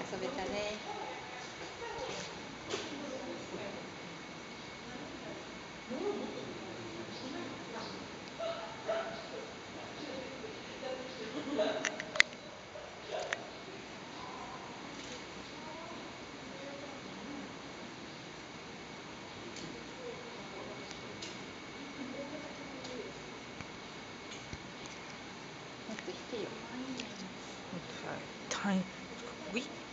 遊べたね。もっと引けよ。 はい。